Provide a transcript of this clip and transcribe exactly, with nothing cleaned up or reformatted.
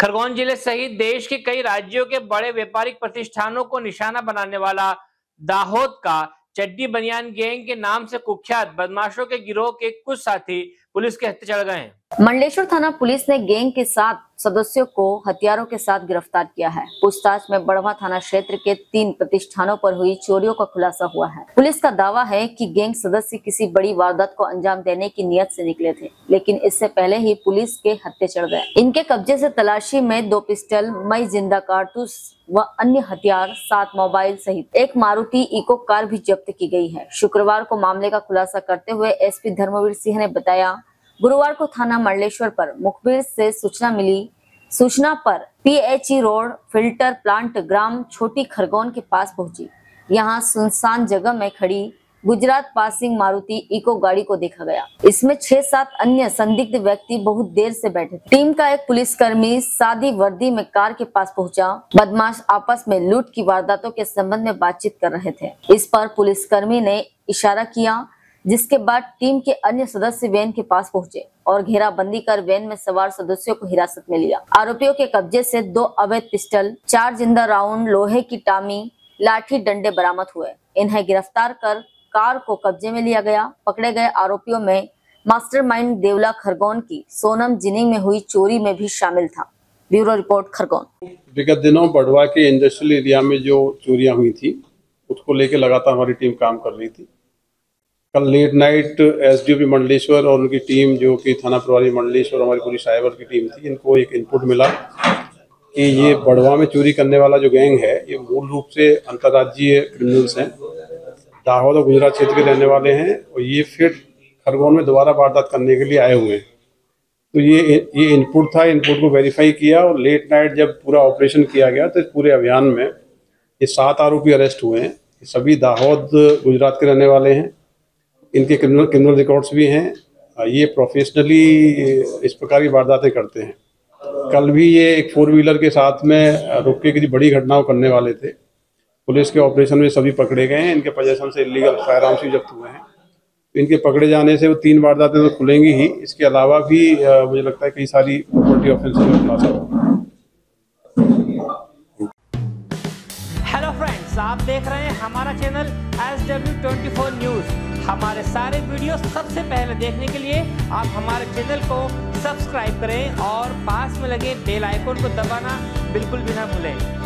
खरगोन जिले सहित देश के कई राज्यों के बड़े व्यापारिक प्रतिष्ठानों को निशाना बनाने वाला दाहोद का चड्डी बनियान गैंग के नाम से कुख्यात बदमाशों के गिरोह के कुछ साथी पुलिस के हत्थे चढ़ गए हैं। मंडलेश्वर थाना पुलिस ने गैंग के सात सदस्यों को हथियारों के साथ गिरफ्तार किया है। पूछताछ में बड़वा थाना क्षेत्र के तीन प्रतिष्ठानों पर हुई चोरियों का खुलासा हुआ है। पुलिस का दावा है कि गैंग सदस्य किसी बड़ी वारदात को अंजाम देने की नियत से निकले थे, लेकिन इससे पहले ही पुलिस के हत्थे चढ़ गए। इनके कब्जे से तलाशी में दो पिस्टल, मई जिंदा कारतूस व अन्य हथियार, सात मोबाइल सहित एक मारुति इको कार भी जब्त की गई है। शुक्रवार को मामले का खुलासा करते हुए एसपी धर्मवीर सिंह ने बताया, गुरुवार को थाना मंडलेश्वर पर मुखबिर से सूचना मिली। सूचना पर पीएचई रोड फिल्टर प्लांट ग्राम छोटी खरगोन के पास पहुंची। यहां सुनसान जगह में खड़ी गुजरात पासिंग मारुति इको गाड़ी को देखा गया। इसमें छह सात अन्य संदिग्ध व्यक्ति बहुत देर से बैठे थे। टीम का एक पुलिसकर्मी सादी वर्दी में कार के पास पहुंचा। बदमाश आपस में लूट की वारदातों के संबंध में बातचीत कर रहे थे। इस पर पुलिसकर्मी ने इशारा किया, जिसके बाद टीम के अन्य सदस्य वैन के पास पहुंचे और घेराबंदी कर वैन में सवार सदस्यों को हिरासत में लिया। आरोपियों के कब्जे से दो अवैध पिस्टल, चार जिंदा राउंड, लोहे की टामी, लाठी डंडे बरामद हुए। इन्हें गिरफ्तार कर कार को कब्जे में लिया गया। पकड़े गए आरोपियों में मास्टरमाइंड देवला खरगोन की सोनम जिनिंग में हुई चोरी में भी शामिल था। Bureau report Khargone. विगत दिनों बड़वा के इंडस्ट्रियल एरिया में जो चोरियां हुई थी उसको लेकर लगातार हमारी टीम काम कर रही थी। कल लेट नाइट एसडीओपी मंडलेश्वर और उनकी टीम जो कि थाना प्रभारी मंडलेश्वर हमारी पूरी साइबर की टीम थी, इनको एक इनपुट मिला कि ये बड़वा में चोरी करने वाला जो गैंग है ये मूल रूप से अंतर्राज्यीय क्रिमिनल्स हैं, दाहोद और गुजरात क्षेत्र के रहने वाले हैं और ये फिर खरगोन में दोबारा वारदात करने के लिए आए हुए हैं। तो ये ये इनपुट था, इनपुट को वेरीफाई किया और लेट नाइट जब पूरा ऑपरेशन किया गया तो इस पूरे अभियान में ये सात आरोपी अरेस्ट हुए हैं। सभी दाहोद गुजरात के रहने वाले हैं। इनके क्रिमिनल क्रिमिनल रिकॉर्ड्स भी हैं। ये प्रोफेशनली इस प्रकार की वारदातें करते हैं। कल भी ये एक फोर व्हीलर के साथ में रुक के किसी बड़ी घटनाओं करने वाले थे। पुलिस के ऑपरेशन में सभी पकड़े गए हैं। इनके पोजीशन से इलीगल फायर आर्म्स भी जब्त हुए हैं। तो इनके पकड़े जाने से वो तीन वारदातें तो खुलेंगी ही, इसके अलावा भी मुझे लगता है कई सारी प्रॉपर्टी ऑफेंसेस में खुलासा होगा। हेलो फ्रेंड्स, आप देख रहे हैं हमारा channel S W twenty four news. हमारे सारे वीडियो सबसे पहले देखने के लिए आप हमारे चैनल को सब्सक्राइब करें और पास में लगे बेल आइकन को दबाना बिल्कुल भी ना भूलें।